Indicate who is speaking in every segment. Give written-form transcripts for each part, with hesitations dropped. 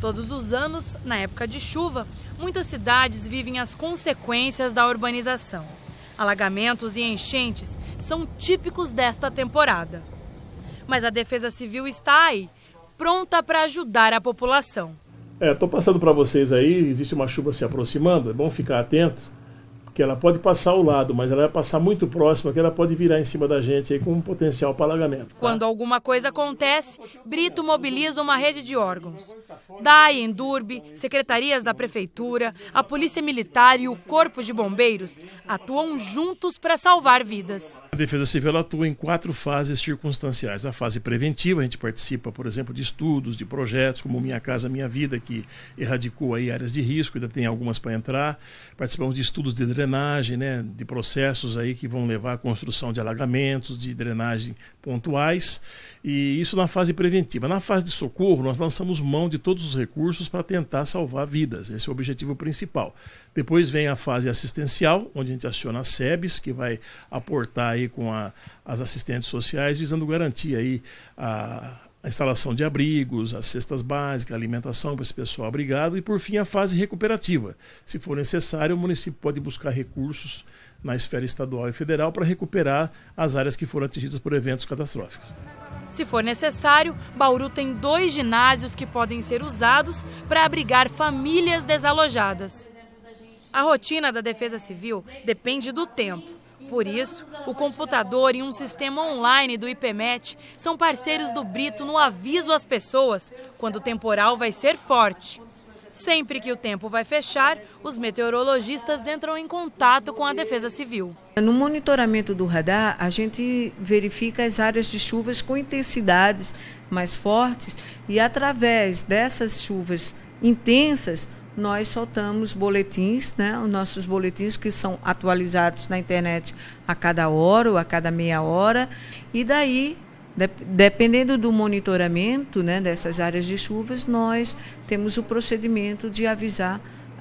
Speaker 1: Todos os anos, na época de chuva, muitas cidades vivem as consequências da urbanização. Alagamentos e enchentes são típicos desta temporada. Mas a Defesa Civil está aí, pronta para ajudar a população.
Speaker 2: Estou passando para vocês aí, existe uma chuva se aproximando, é bom ficar atento, porque ela pode passar ao lado, mas ela vai passar muito próxima, que ela pode virar em cima da gente aí com um potencial para alagamento.
Speaker 1: Quando alguma coisa acontece, Brito mobiliza uma rede de órgãos. DAI, Endurbe, secretarias da Prefeitura, a Polícia Militar e o Corpo de Bombeiros atuam juntos para salvar vidas.
Speaker 2: A Defesa Civil atua em 4 fases circunstanciais. A fase preventiva, a gente participa, por exemplo, de estudos, de projetos, como Minha Casa Minha Vida, que erradicou aí áreas de risco, ainda tem algumas para entrar. Participamos de estudos de drenagem, né, de processos aí que vão levar à construção de alagamentos, de drenagem pontuais, e isso na fase preventiva. Na fase de socorro, nós lançamos mão de todos os recursos para tentar salvar vidas. Esse é o objetivo principal. Depois vem a fase assistencial, onde a gente aciona a SEBS, que vai aportar aí com as assistentes sociais, visando garantir aí a instalação de abrigos, as cestas básicas, a alimentação para esse pessoal abrigado e, por fim, a fase recuperativa. Se for necessário, o município pode buscar recursos na esfera estadual e federal para recuperar as áreas que foram atingidas por eventos catastróficos.
Speaker 1: Se for necessário, Bauru tem 2 ginásios que podem ser usados para abrigar famílias desalojadas. A rotina da Defesa Civil depende do tempo. Por isso, o computador e um sistema online do IPMET são parceiros do Brito no aviso às pessoas quando o temporal vai ser forte. Sempre que o tempo vai fechar, os meteorologistas entram em contato com a Defesa Civil.
Speaker 3: No monitoramento do radar, a gente verifica as áreas de chuvas com intensidades mais fortes e, através dessas chuvas intensas, nós soltamos boletins, né? Os nossos boletins que são atualizados na internet a cada hora ou a cada meia hora. E daí, dependendo do monitoramento, né, dessas áreas de chuvas, nós temos o procedimento de avisar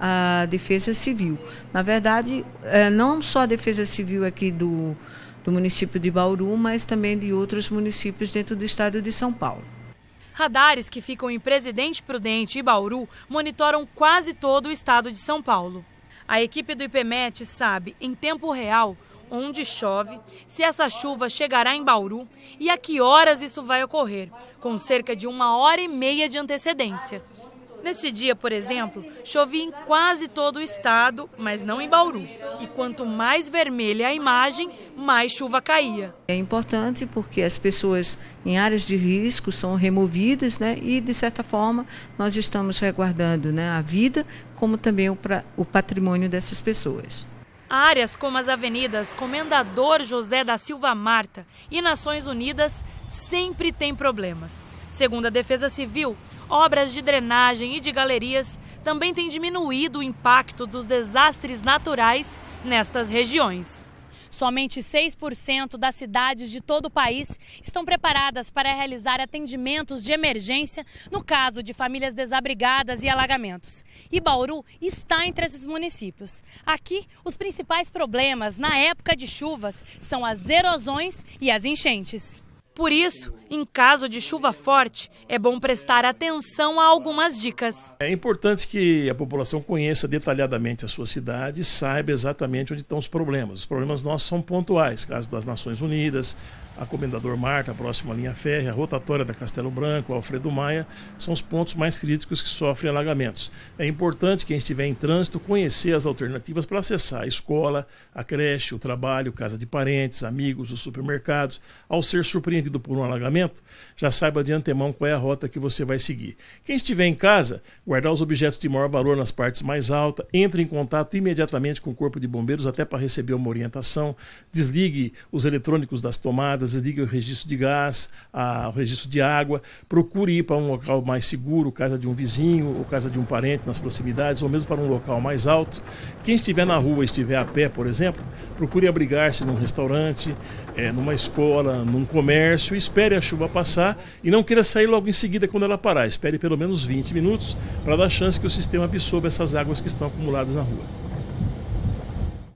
Speaker 3: a Defesa Civil. Na verdade, não só a Defesa Civil aqui do município de Bauru, mas também de outros municípios dentro do estado de São Paulo.
Speaker 1: Radares que ficam em Presidente Prudente e Bauru monitoram quase todo o estado de São Paulo. A equipe do IPMET sabe, em tempo real, onde chove, se essa chuva chegará em Bauru e a que horas isso vai ocorrer, com cerca de 1h30 de antecedência. Neste dia, por exemplo, chovia em quase todo o estado, mas não em Bauru. E quanto mais vermelha a imagem, mais chuva caía.
Speaker 3: É importante porque as pessoas em áreas de risco são removidas, né? E, de certa forma, nós estamos resguardando, né, a vida, como também o patrimônio dessas pessoas.
Speaker 1: Áreas como as avenidas Comendador José da Silva Marta e Nações Unidas sempre têm problemas. Segundo a Defesa Civil, obras de drenagem e de galerias também têm diminuído o impacto dos desastres naturais nestas regiões. Somente 6% das cidades de todo o país estão preparadas para realizar atendimentos de emergência no caso de famílias desabrigadas e alagamentos. E Bauru está entre esses municípios. Aqui, os principais problemas na época de chuvas são as erosões e as enchentes. Por isso, em caso de chuva forte, é bom prestar atenção a algumas dicas.
Speaker 2: É importante que a população conheça detalhadamente a sua cidade e saiba exatamente onde estão os problemas. Os problemas nossos são pontuais, caso das Nações Unidas, a Comendador Marta, a próxima linha férrea, a rotatória da Castelo Branco, a Alfredo Maia, são os pontos mais críticos que sofrem alagamentos. É importante quem estiver em trânsito conhecer as alternativas para acessar a escola, a creche, o trabalho, casa de parentes, amigos, os supermercados. Ao ser surpreendido por um alagamento, já saiba de antemão qual é a rota que você vai seguir. Quem estiver em casa, guardar os objetos de maior valor nas partes mais altas, entre em contato imediatamente com o Corpo de Bombeiros até para receber uma orientação, desligue os eletrônicos das tomadas, desligue o registro de gás, o registro de água, procure ir para um local mais seguro, casa de um vizinho ou casa de um parente nas proximidades, ou mesmo para um local mais alto. Quem estiver na rua, estiver a pé, por exemplo, procure abrigar-se num restaurante, numa escola, num comércio, espere a chuva passar e não queira sair logo em seguida quando ela parar. Espere pelo menos 20 minutos para dar chance que o sistema absorva essas águas que estão acumuladas na rua.